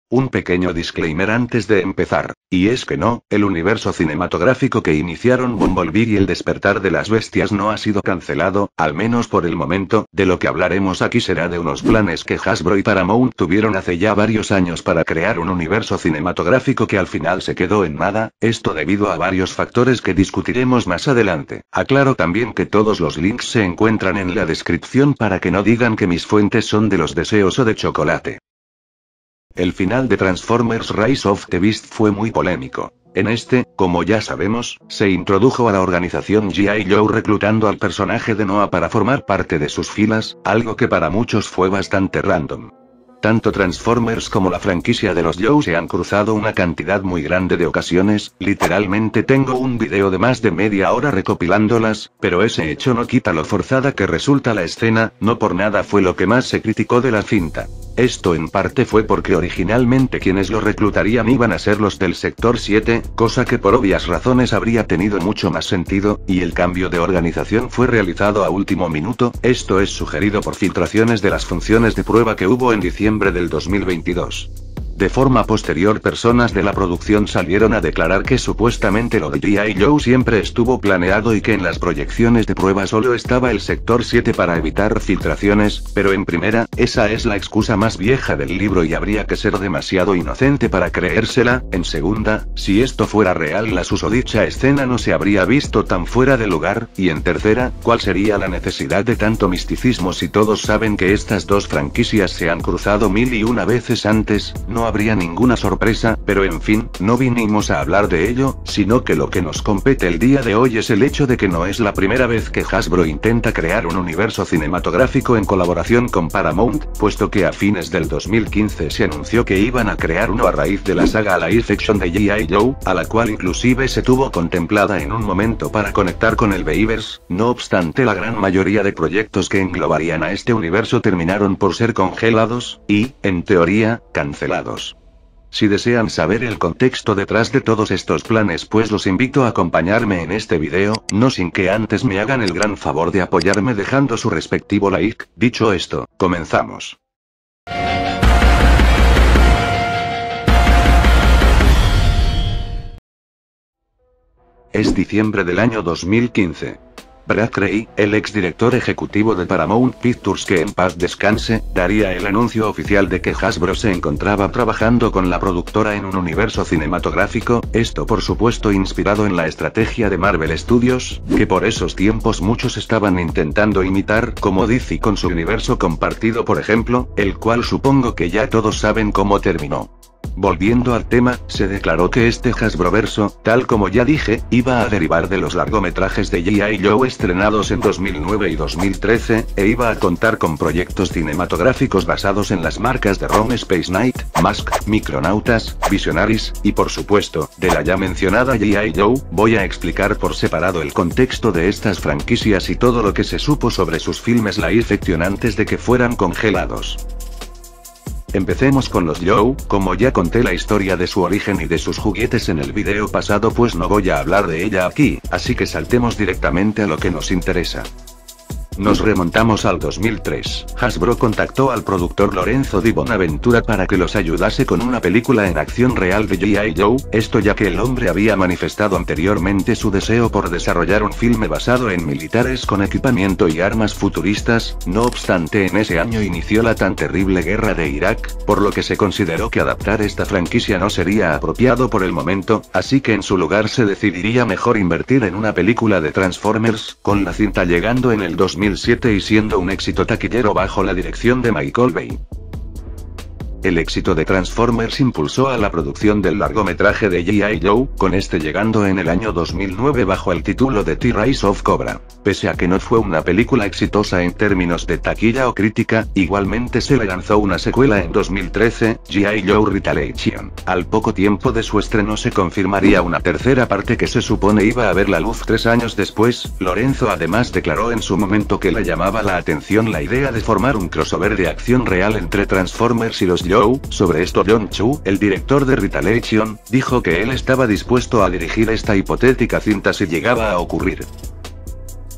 Un pequeño disclaimer antes de empezar, y es que no, el universo cinematográfico que iniciaron Bumblebee y El despertar de las bestias no ha sido cancelado, al menos por el momento. De lo que hablaremos aquí será de unos planes que Hasbro y Paramount tuvieron hace ya varios años para crear un universo cinematográfico que al final se quedó en nada, esto debido a varios factores que discutiremos más adelante. Aclaro también que todos los links se encuentran en la descripción para que no digan que mis fuentes son de los deseos o de chocolate. El final de Transformers Rise of the Beast fue muy polémico. En este, como ya sabemos, se introdujo a la organización G.I. Joe reclutando al personaje de Noah para formar parte de sus filas, algo que para muchos fue bastante random. Tanto Transformers como la franquicia de los Joe se han cruzado una cantidad muy grande de ocasiones, literalmente tengo un video de más de media hora recopilándolas, pero ese hecho no quita lo forzada que resulta la escena, no por nada fue lo que más se criticó de la cinta. Esto en parte fue porque originalmente quienes lo reclutarían iban a ser los del Sector 7, cosa que por obvias razones habría tenido mucho más sentido, y el cambio de organización fue realizado a último minuto, esto es sugerido por filtraciones de las funciones de prueba que hubo en diciembre del 2022. De forma posterior, personas de la producción salieron a declarar que supuestamente lo de G.I. Joe siempre estuvo planeado y que en las proyecciones de prueba solo estaba el Sector 7 para evitar filtraciones, pero en primera, esa es la excusa más vieja del libro y habría que ser demasiado inocente para creérsela. En segunda, si esto fuera real, la susodicha escena no se habría visto tan fuera de lugar, y en tercera, ¿cuál sería la necesidad de tanto misticismo si todos saben que estas dos franquicias se han cruzado mil y una veces antes? No habría ninguna sorpresa, pero en fin, no vinimos a hablar de ello, sino que lo que nos compete el día de hoy es el hecho de que no es la primera vez que Hasbro intenta crear un universo cinematográfico en colaboración con Paramount, puesto que a fines del 2015 se anunció que iban a crear uno a raíz de la saga live action de G.I. Joe, a la cual inclusive se tuvo contemplada en un momento para conectar con el Beavers. No obstante, la gran mayoría de proyectos que englobarían a este universo terminaron por ser congelados, y, en teoría, cancelados. Si desean saber el contexto detrás de todos estos planes, pues los invito a acompañarme en este video, no sin que antes me hagan el gran favor de apoyarme dejando su respectivo like. Dicho esto, comenzamos. Es diciembre del año 2015. Brad Grey, el exdirector ejecutivo de Paramount Pictures, que en paz descanse, daría el anuncio oficial de que Hasbro se encontraba trabajando con la productora en un universo cinematográfico, esto por supuesto inspirado en la estrategia de Marvel Studios, que por esos tiempos muchos estaban intentando imitar, como DC con su universo compartido por ejemplo, el cual supongo que ya todos saben cómo terminó. Volviendo al tema, se declaró que este Hasbroverso, tal como ya dije, iba a derivar de los largometrajes de G.I. Joe estrenados en 2009 y 2013, e iba a contar con proyectos cinematográficos basados en las marcas de Rome Space Knight, Mask, Micronautas, Visionaries, y por supuesto, de la ya mencionada G.I. Joe. Voy a explicar por separado el contexto de estas franquicias y todo lo que se supo sobre sus filmes live action antes de que fueran congelados. Empecemos con los Joe, como ya conté la historia de su origen y de sus juguetes en el video pasado, pues no voy a hablar de ella aquí, así que saltemos directamente a lo que nos interesa. Nos remontamos al 2003. Hasbro contactó al productor Lorenzo Di Bonaventura para que los ayudase con una película en acción real de G.I. Joe, esto ya que el hombre había manifestado anteriormente su deseo por desarrollar un filme basado en militares con equipamiento y armas futuristas. No obstante, en ese año inició la tan terrible guerra de Irak, por lo que se consideró que adaptar esta franquicia no sería apropiado por el momento, así que en su lugar se decidiría mejor invertir en una película de Transformers, con la cinta llegando en el 2007 y siendo un éxito taquillero bajo la dirección de Michael Bay. El éxito de Transformers impulsó a la producción del largometraje de G.I. Joe, con este llegando en el año 2009 bajo el título de The Rise of Cobra. Pese a que no fue una película exitosa en términos de taquilla o crítica, igualmente se le lanzó una secuela en 2013, G.I. Joe Retaliation. Al poco tiempo de su estreno se confirmaría una tercera parte que se supone iba a ver la luz 3 años después. Lorenzo además declaró en su momento que le llamaba la atención la idea de formar un crossover de acción real entre Transformers y los Joe. Sobre esto, John Chu, el director de Retaliation, dijo que él estaba dispuesto a dirigir esta hipotética cinta si llegaba a ocurrir.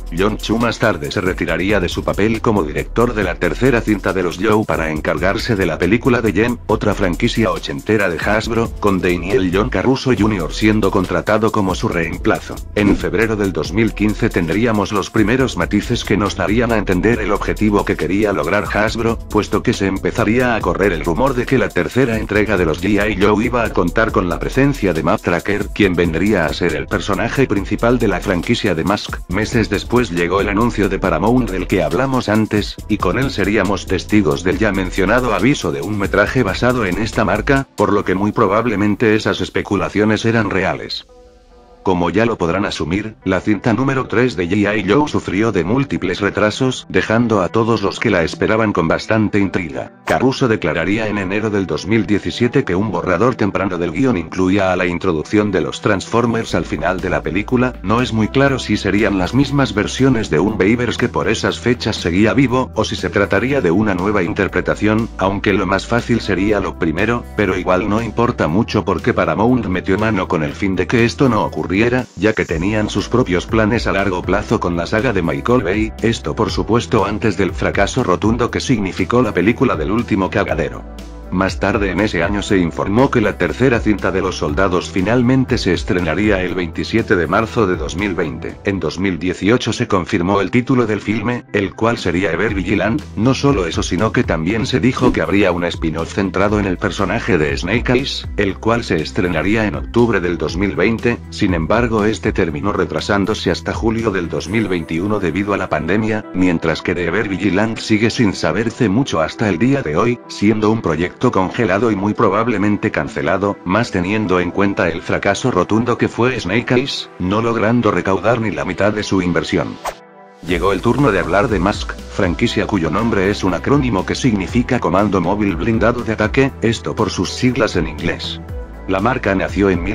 Jon Chu más tarde se retiraría de su papel como director de la tercera cinta de los Joe para encargarse de la película de Jem, otra franquicia ochentera de Hasbro, con Daniel John Caruso Jr. siendo contratado como su reemplazo. En febrero del 2015 tendríamos los primeros matices que nos darían a entender el objetivo que quería lograr Hasbro, puesto que se empezaría a correr el rumor de que la tercera entrega de los G.I. Joe iba a contar con la presencia de Matt Tracker, quien vendría a ser el personaje principal de la franquicia de Mask. Meses después llegó el anuncio de Paramount del que hablamos antes, y con él seríamos testigos del ya mencionado aviso de un metraje basado en esta marca, por lo que muy probablemente esas especulaciones eran reales. Como ya lo podrán asumir, la cinta número 3 de G.I. Joe sufrió de múltiples retrasos, dejando a todos los que la esperaban con bastante intriga. Caruso declararía en enero del 2017 que un borrador temprano del guión incluía a la introducción de los Transformers al final de la película. No es muy claro si serían las mismas versiones de un Beavers que por esas fechas seguía vivo, o si se trataría de una nueva interpretación, aunque lo más fácil sería lo primero, pero igual no importa mucho porque Paramount metió mano con el fin de que esto no ocurriera, ya que tenían sus propios planes a largo plazo con la saga de Michael Bay, esto por supuesto antes del fracaso rotundo que significó la película del último cagadero. Más tarde en ese año se informó que la tercera cinta de Los Soldados finalmente se estrenaría el 27 de marzo de 2020. En 2018 se confirmó el título del filme, el cual sería Ever Vigilant. No solo eso, sino que también se dijo que habría un spin-off centrado en el personaje de Snake Eyes, el cual se estrenaría en octubre del 2020, sin embargo este terminó retrasándose hasta julio del 2021 debido a la pandemia, mientras que de Ever Vigilant sigue sin saberse mucho hasta el día de hoy, siendo un proyecto congelado y muy probablemente cancelado, más teniendo en cuenta el fracaso rotundo que fue Snake Eyes, no logrando recaudar ni la mitad de su inversión. Llegó el turno de hablar de Mask, franquicia cuyo nombre es un acrónimo que significa Comando Móvil Blindado de Ataque, esto por sus siglas en inglés. La marca nació en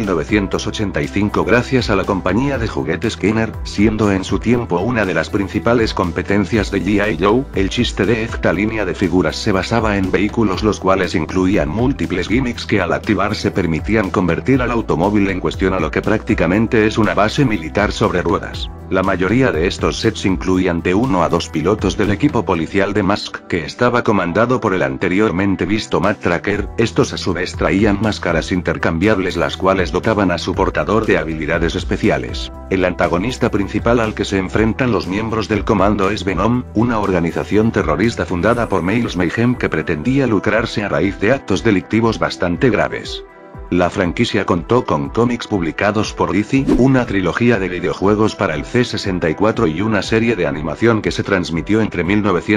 1985 gracias a la compañía de juguetes Kenner, siendo en su tiempo una de las principales competencias de G.I. Joe. El chiste de esta línea de figuras se basaba en vehículos los cuales incluían múltiples gimmicks que al activarse permitían convertir al automóvil en cuestión a lo que prácticamente es una base militar sobre ruedas. La mayoría de estos sets incluían de 1 a 2 pilotos del equipo policial de Mask, que estaba comandado por el anteriormente visto Matt Tracker. Estos a su vez traían máscaras intercambiables las cuales dotaban a su portador de habilidades especiales. El antagonista principal al que se enfrentan los miembros del comando es Venom, una organización terrorista fundada por Miles Mayhem que pretendía lucrarse a raíz de actos delictivos bastante graves. La franquicia contó con cómics publicados por DC, una trilogía de videojuegos para el C64 y una serie de animación que se transmitió entre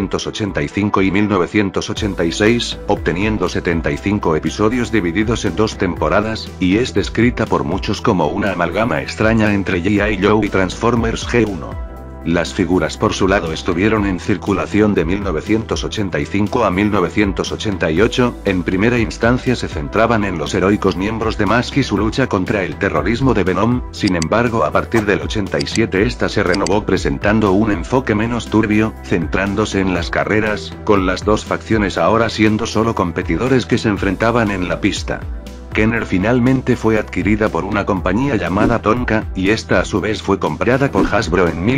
1985 y 1986, obteniendo 75 episodios divididos en 2 temporadas, y es descrita por muchos como una amalgama extraña entre G.I. Joe y Transformers G1. Las figuras por su lado estuvieron en circulación de 1985 a 1988, en primera instancia se centraban en los heroicos miembros de Mask y su lucha contra el terrorismo de Venom, sin embargo a partir del 87 esta se renovó presentando un enfoque menos turbio, centrándose en las carreras, con las dos facciones ahora siendo solo competidores que se enfrentaban en la pista. Kenner finalmente fue adquirida por una compañía llamada Tonka, y esta a su vez fue comprada por Hasbro en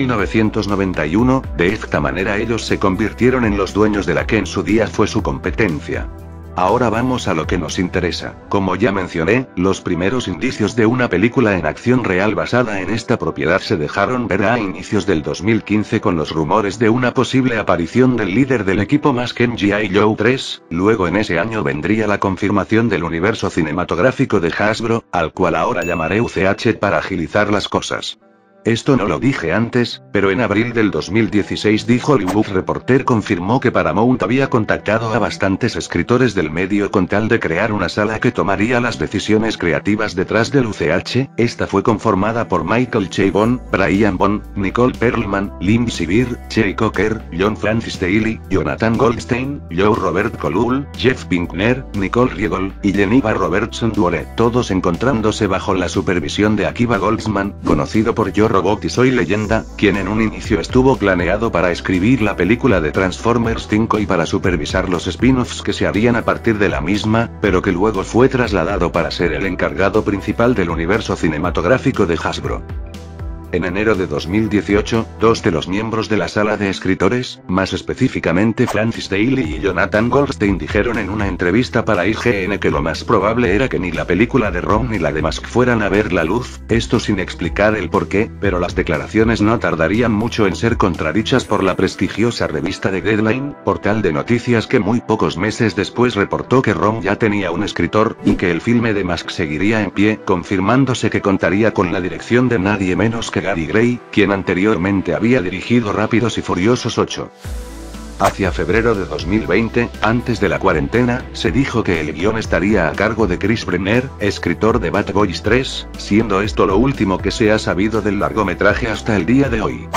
1991, de esta manera ellos se convirtieron en los dueños de la que en su día fue su competencia. Ahora vamos a lo que nos interesa. Como ya mencioné, los primeros indicios de una película en acción real basada en esta propiedad se dejaron ver a inicios del 2015 con los rumores de una posible aparición del líder del equipo Mask en G.I. Joe 3, luego en ese año vendría la confirmación del universo cinematográfico de Hasbro, al cual ahora llamaré UCH para agilizar las cosas. Esto no lo dije antes, pero en abril del 2016 The Hollywood Reporter confirmó que Paramount había contactado a bastantes escritores del medio con tal de crear una sala que tomaría las decisiones creativas detrás del UCH. Esta fue conformada por Michael Chabon, Brian Bond, Nicole Perlman, Lindsey Beer, Jay Cocker, John Francis Daly, Jonathan Goldstein, Joe Robert Colul, Jeff Pinkner, Nicole Riegel, y Geneva Robertson Dworet, todos encontrándose bajo la supervisión de Akiva Goldsman, conocido por Yo Robot y Soy Leyenda, quien en un inicio estuvo planeado para escribir la película de Transformers 5 y para supervisar los spin-offs que se harían a partir de la misma, pero que luego fue trasladado para ser el encargado principal del universo cinematográfico de Hasbro. En enero de 2018, dos de los miembros de la sala de escritores, más específicamente Francis Daley y Jonathan Goldstein, dijeron en una entrevista para IGN que lo más probable era que ni la película de Rom ni la de Musk fueran a ver la luz, esto sin explicar el porqué, pero las declaraciones no tardarían mucho en ser contradichas por la prestigiosa revista The Deadline, portal de noticias que muy pocos meses después reportó que Rom ya tenía un escritor, y que el filme de Musk seguiría en pie, confirmándose que contaría con la dirección de nadie menos que Gary Gray, quien anteriormente había dirigido Rápidos y Furiosos 8. Hacia febrero de 2020, antes de la cuarentena, se dijo que el guión estaría a cargo de Chris Brenner, escritor de Bad Boys 3, siendo esto lo último que se ha sabido del largometraje hasta el día de hoy.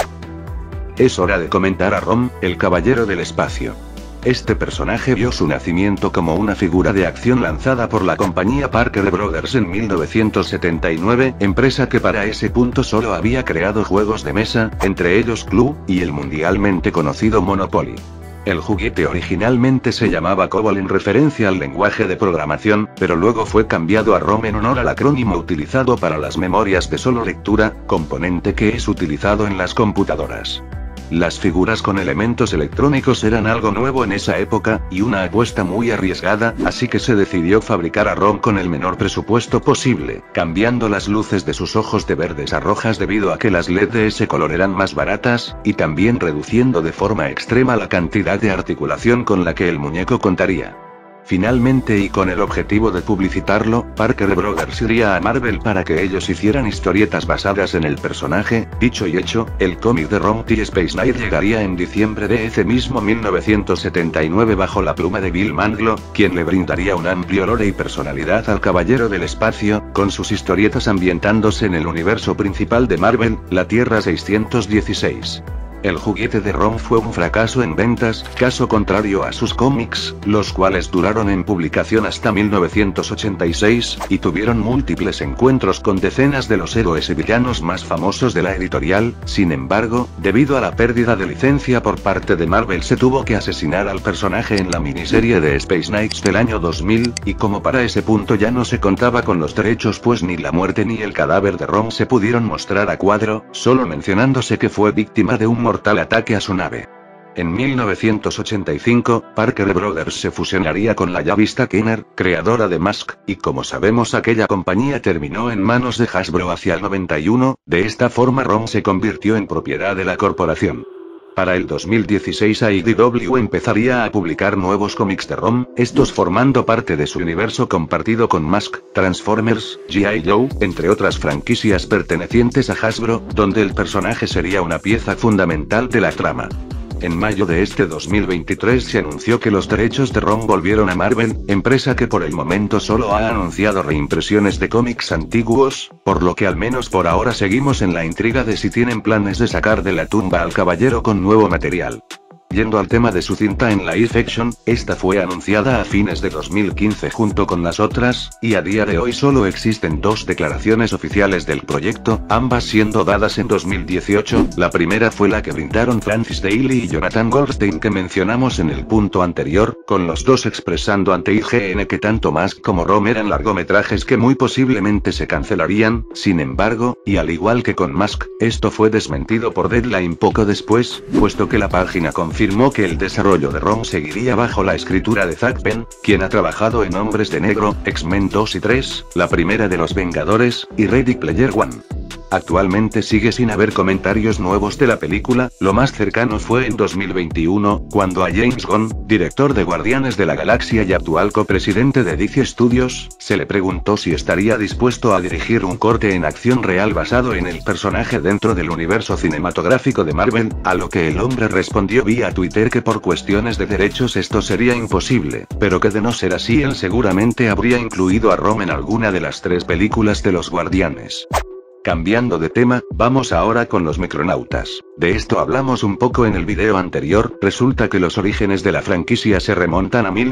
Es hora de comentar a Rom, el caballero del espacio. Este personaje vio su nacimiento como una figura de acción lanzada por la compañía Parker Brothers en 1979, empresa que para ese punto solo había creado juegos de mesa, entre ellos Clue, y el mundialmente conocido Monopoly. El juguete originalmente se llamaba COBOL en referencia al lenguaje de programación, pero luego fue cambiado a ROM en honor al acrónimo utilizado para las memorias de solo lectura, componente que es utilizado en las computadoras. Las figuras con elementos electrónicos eran algo nuevo en esa época, y una apuesta muy arriesgada, así que se decidió fabricar a Rom con el menor presupuesto posible, cambiando las luces de sus ojos de verdes a rojas debido a que las LED de ese color eran más baratas, y también reduciendo de forma extrema la cantidad de articulación con la que el muñeco contaría. Finalmente, y con el objetivo de publicitarlo, Parker Brothers iría a Marvel para que ellos hicieran historietas basadas en el personaje. Dicho y hecho, el cómic de Rom T. Space Knight llegaría en diciembre de ese mismo 1979 bajo la pluma de Bill Mantlo, quien le brindaría un amplio lore y personalidad al Caballero del Espacio, con sus historietas ambientándose en el universo principal de Marvel, la Tierra 616. El juguete de Rom fue un fracaso en ventas, caso contrario a sus cómics, los cuales duraron en publicación hasta 1986, y tuvieron múltiples encuentros con decenas de los héroes y villanos más famosos de la editorial. Sin embargo, debido a la pérdida de licencia por parte de Marvel, se tuvo que asesinar al personaje en la miniserie de Space Knights del año 2000, y como para ese punto ya no se contaba con los derechos pues ni la muerte ni el cadáver de Rom se pudieron mostrar a cuadro, solo mencionándose que fue víctima de un mortal ataque a su nave. En 1985, Parker Brothers se fusionaría con la ya vista Kenner, creadora de Musk, y como sabemos aquella compañía terminó en manos de Hasbro hacia el 91, de esta forma Rom se convirtió en propiedad de la corporación. Para el 2016 IDW empezaría a publicar nuevos cómics de Rom, estos formando parte de su universo compartido con Musk, Transformers, G.I. Joe, entre otras franquicias pertenecientes a Hasbro, donde el personaje sería una pieza fundamental de la trama. En mayo de este 2023 se anunció que los derechos de Rom volvieron a Marvel, empresa que por el momento solo ha anunciado reimpresiones de cómics antiguos, por lo que al menos por ahora seguimos en la intriga de si tienen planes de sacar de la tumba al caballero con nuevo material. Yendo al tema de su cinta en live action, esta fue anunciada a fines de 2015 junto con las otras, y a día de hoy solo existen dos declaraciones oficiales del proyecto, ambas siendo dadas en 2018, la primera fue la que brindaron Francis Daley y Jonathan Goldstein que mencionamos en el punto anterior, con los dos expresando ante IGN que tanto Musk como Rom eran largometrajes que muy posiblemente se cancelarían. Sin embargo, y al igual que con Musk, esto fue desmentido por Deadline poco después, puesto que la página confirmó que el desarrollo de Rom seguiría bajo la escritura de Zack Penn, quien ha trabajado en Hombres de Negro, X-Men 2 y 3, la primera de los Vengadores, y Ready Player One. Actualmente sigue sin haber comentarios nuevos de la película, lo más cercano fue en 2021, cuando a James Gunn, director de Guardianes de la Galaxia y actual copresidente de DC Studios, se le preguntó si estaría dispuesto a dirigir un corte en acción real basado en el personaje dentro del universo cinematográfico de Marvel, a lo que el hombre respondió vía Twitter que por cuestiones de derechos esto sería imposible, pero que de no ser así él seguramente habría incluido a Rom en alguna de las 3 películas de los Guardianes. Cambiando de tema, vamos ahora con los Micronautas. De esto hablamos un poco en el video anterior. Resulta que los orígenes de la franquicia se remontan a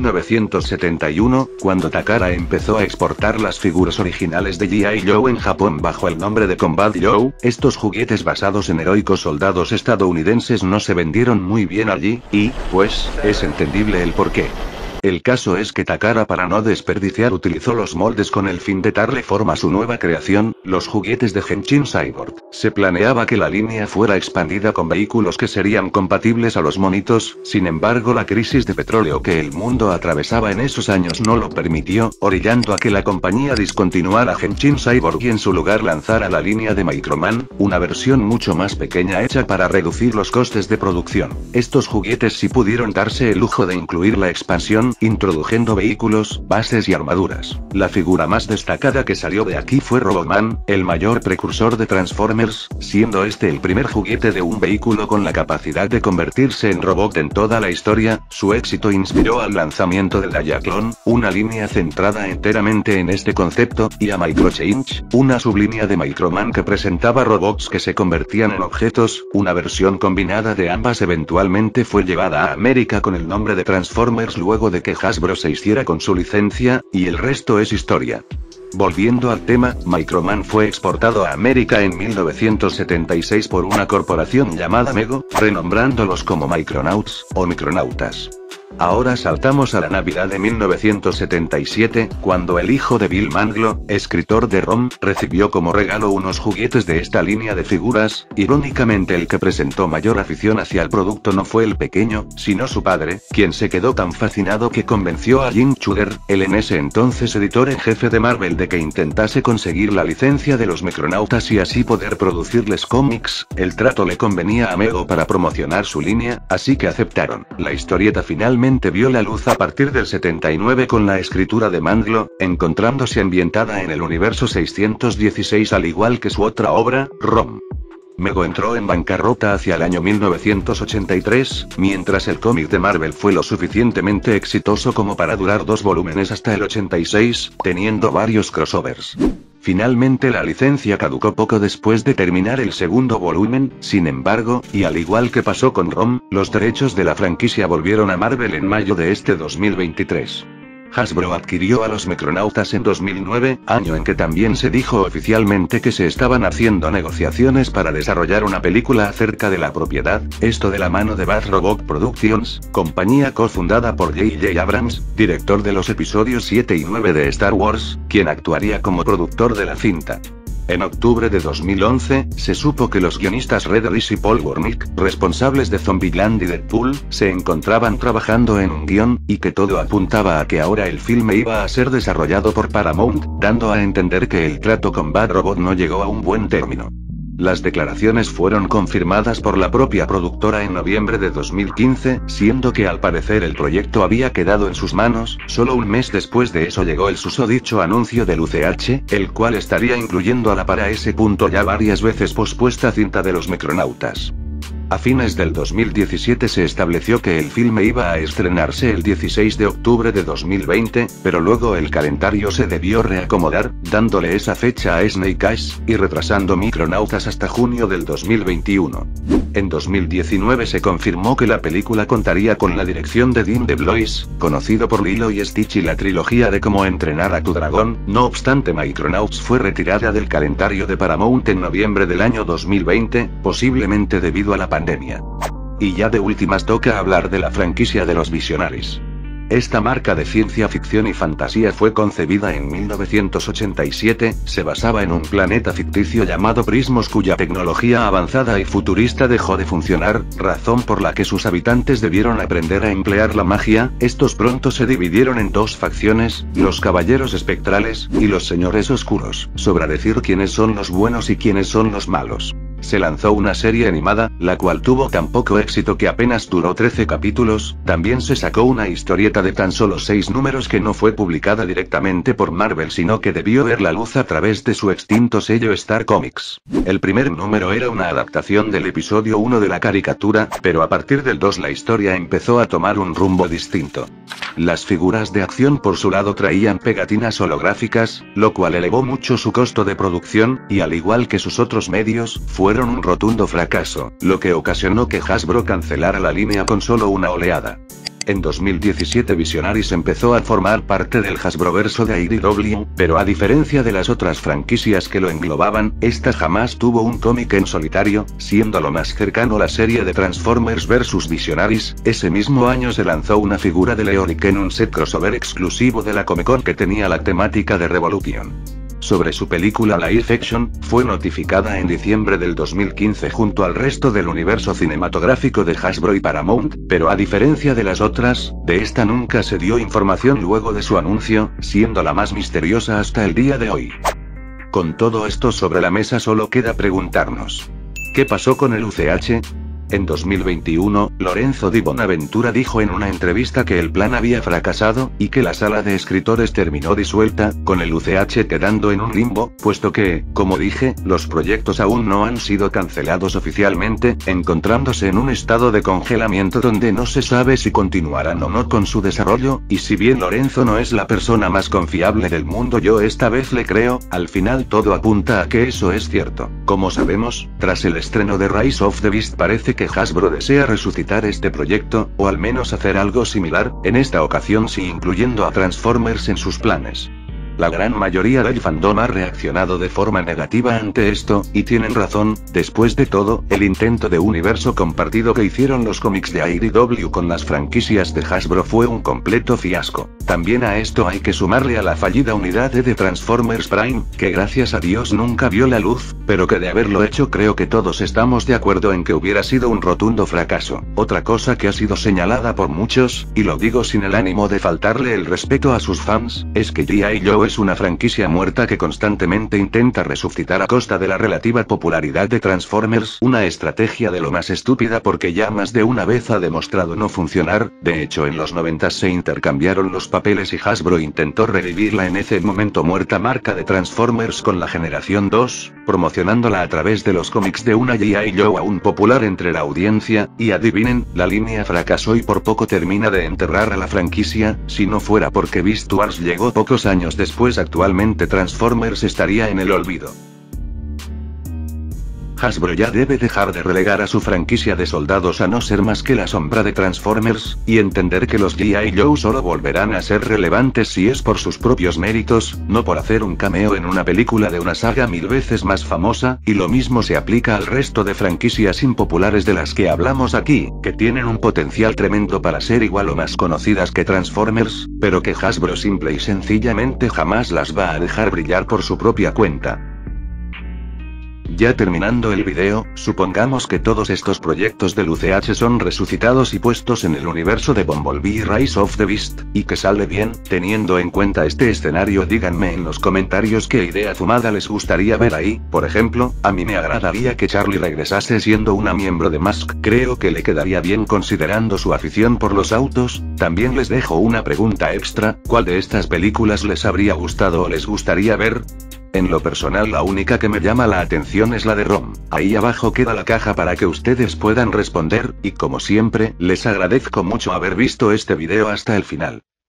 1971, cuando Takara empezó a exportar las figuras originales de G.I. Joe en Japón bajo el nombre de Combat Joe. Estos juguetes basados en heroicos soldados estadounidenses no se vendieron muy bien allí, y, pues, es entendible el porqué. El caso es que Takara, para no desperdiciar, utilizó los moldes con el fin de darle forma a su nueva creación, los juguetes de Henshin Cyborg. Se planeaba que la línea fuera expandida con vehículos que serían compatibles a los monitos, sin embargo la crisis de petróleo que el mundo atravesaba en esos años no lo permitió, orillando a que la compañía discontinuara Henshin Cyborg y en su lugar lanzara la línea de Microman, una versión mucho más pequeña hecha para reducir los costes de producción. Estos juguetes sí pudieron darse el lujo de incluir la expansión, introduciendo vehículos, bases y armaduras. La figura más destacada que salió de aquí fue Robotman, el mayor precursor de Transformers, siendo este el primer juguete de un vehículo con la capacidad de convertirse en robot en toda la historia. Su éxito inspiró al lanzamiento del Diaclone, una línea centrada enteramente en este concepto, y a Microchange, una sublínea de Microman que presentaba robots que se convertían en objetos. Una versión combinada de ambas eventualmente fue llevada a América con el nombre de Transformers luego de que Hasbro se hiciera con su licencia, y el resto es historia. Volviendo al tema, Microman fue exportado a América en 1976 por una corporación llamada Mego, renombrándolos como Micronauts, o Micronautas. Ahora saltamos a la Navidad de 1977, cuando el hijo de Bill Manglo, escritor de ROM, recibió como regalo unos juguetes de esta línea de figuras. Irónicamente, el que presentó mayor afición hacia el producto no fue el pequeño, sino su padre, quien se quedó tan fascinado que convenció a Jim Shooter, el en ese entonces editor en jefe de Marvel, de que intentase conseguir la licencia de los Micronautas y así poder producirles cómics. El trato le convenía a Mego para promocionar su línea, así que aceptaron. La historieta finalmente vio la luz a partir del 79 con la escritura de Manglo, encontrándose ambientada en el universo 616 al igual que su otra obra, ROM. Mego entró en bancarrota hacia el año 1983, mientras el cómic de Marvel fue lo suficientemente exitoso como para durar 2 volúmenes hasta el 86, teniendo varios crossovers. Finalmente la licencia caducó poco después de terminar el segundo volumen. Sin embargo, y al igual que pasó con ROM, los derechos de la franquicia volvieron a Marvel en mayo de este 2023. Hasbro adquirió a los Micronautas en 2009, año en que también se dijo oficialmente que se estaban haciendo negociaciones para desarrollar una película acerca de la propiedad, esto de la mano de Bad Robot Productions, compañía cofundada por J.J. Abrams, director de los episodios 7 y 9 de Star Wars, quien actuaría como productor de la cinta. En octubre de 2011, se supo que los guionistas Red Reese y Paul Wernick, responsables de Zombieland y Deadpool, se encontraban trabajando en un guión, y que todo apuntaba a que ahora el filme iba a ser desarrollado por Paramount, dando a entender que el trato con Bad Robot no llegó a un buen término. Las declaraciones fueron confirmadas por la propia productora en noviembre de 2015, siendo que al parecer el proyecto había quedado en sus manos. Solo un mes después de eso llegó el susodicho anuncio del UCH, el cual estaría incluyendo a la para ese punto ya varias veces pospuesta cinta de los Micronautas. A fines del 2017 se estableció que el filme iba a estrenarse el 16 de octubre de 2020, pero luego el calendario se debió reacomodar, dándole esa fecha a Snake Eyes, y retrasando Micronautas hasta junio del 2021. En 2019 se confirmó que la película contaría con la dirección de Dean DeBlois, conocido por Lilo y Stitch y la trilogía de Cómo entrenar a tu dragón. No obstante, Micronauts fue retirada del calendario de Paramount en noviembre del año 2020, posiblemente debido a la pandemia. Y ya de últimas toca hablar de la franquicia de los Visionaries. Esta marca de ciencia ficción y fantasía fue concebida en 1987, se basaba en un planeta ficticio llamado Prismos cuya tecnología avanzada y futurista dejó de funcionar, razón por la que sus habitantes debieron aprender a emplear la magia. Estos pronto se dividieron en 2 facciones, los Caballeros Espectrales, y los Señores Oscuros. Sobra decir quiénes son los buenos y quiénes son los malos. Se lanzó una serie animada, la cual tuvo tan poco éxito que apenas duró 13 capítulos, también se sacó una historieta de tan solo 6 números que no fue publicada directamente por Marvel sino que debió ver la luz a través de su extinto sello Star Comics. El primer número era una adaptación del episodio 1 de la caricatura, pero a partir del 2 la historia empezó a tomar un rumbo distinto. Las figuras de acción por su lado traían pegatinas holográficas, lo cual elevó mucho su costo de producción, y al igual que sus otros medios, fueron un rotundo fracaso, lo que ocasionó que Hasbro cancelara la línea con solo una oleada. En 2017 Visionaries empezó a formar parte del Hasbroverso de IDW, pero a diferencia de las otras franquicias que lo englobaban, esta jamás tuvo un cómic en solitario, siendo lo más cercano la serie de Transformers vs Visionaries. Ese mismo año se lanzó una figura de Leoric en un set crossover exclusivo de la Comic Con que tenía la temática de Revolution. Sobre su película live action, fue notificada en diciembre del 2015 junto al resto del universo cinematográfico de Hasbro y Paramount, pero a diferencia de las otras, de esta nunca se dio información luego de su anuncio, siendo la más misteriosa hasta el día de hoy. Con todo esto sobre la mesa solo queda preguntarnos: ¿qué pasó con el UCH? En 2021, Lorenzo Di Bonaventura dijo en una entrevista que el plan había fracasado, y que la sala de escritores terminó disuelta, con el UCH quedando en un limbo, puesto que, como dije, los proyectos aún no han sido cancelados oficialmente, encontrándose en un estado de congelamiento donde no se sabe si continuarán o no con su desarrollo, y si bien Lorenzo no es la persona más confiable del mundo, yo esta vez le creo. Al final todo apunta a que eso es cierto. Como sabemos, tras el estreno de Rise of the Beast parece que Hasbro desea resucitar este proyecto, o al menos hacer algo similar, en esta ocasión sí incluyendo a Transformers en sus planes. La gran mayoría del fandom ha reaccionado de forma negativa ante esto, y tienen razón. Después de todo, el intento de universo compartido que hicieron los cómics de IDW con las franquicias de Hasbro fue un completo fiasco. También a esto hay que sumarle a la fallida unidad de Transformers Prime, que gracias a Dios nunca vio la luz, pero que de haberlo hecho creo que todos estamos de acuerdo en que hubiera sido un rotundo fracaso. Otra cosa que ha sido señalada por muchos, y lo digo sin el ánimo de faltarle el respeto a sus fans, es que G.I. Joe es una franquicia muerta que constantemente intenta resucitar a costa de la relativa popularidad de Transformers, una estrategia de lo más estúpida porque ya más de una vez ha demostrado no funcionar. De hecho en los 90 se intercambiaron los papeles y Hasbro intentó revivirla en ese momento muerta marca de Transformers con la generación 2, promocionándola a través de los cómics de una G.I. Joe aún popular entre la audiencia, y adivinen, la línea fracasó y por poco termina de enterrar a la franquicia. Si no fuera porque Beast Wars llegó pocos años después, actualmente Transformers estaría en el olvido. Hasbro ya debe dejar de relegar a su franquicia de soldados a no ser más que la sombra de Transformers, y entender que los G.I. Joe solo volverán a ser relevantes si es por sus propios méritos, no por hacer un cameo en una película de una saga 1000 veces más famosa, y lo mismo se aplica al resto de franquicias impopulares de las que hablamos aquí, que tienen un potencial tremendo para ser igual o más conocidas que Transformers, pero que Hasbro simple y sencillamente jamás las va a dejar brillar por su propia cuenta. Ya terminando el video, supongamos que todos estos proyectos del UCH son resucitados y puestos en el universo de Bumblebee y Rise of the Beast, y que sale bien. Teniendo en cuenta este escenario, díganme en los comentarios qué idea fumada les gustaría ver ahí. Por ejemplo, a mí me agradaría que Charlie regresase siendo una miembro de Mask, creo que le quedaría bien considerando su afición por los autos. También les dejo una pregunta extra: ¿cuál de estas películas les habría gustado o les gustaría ver? En lo personal la única que me llama la atención es la de Rom. Ahí abajo queda la caja para que ustedes puedan responder, y como siempre, les agradezco mucho haber visto este video hasta el final.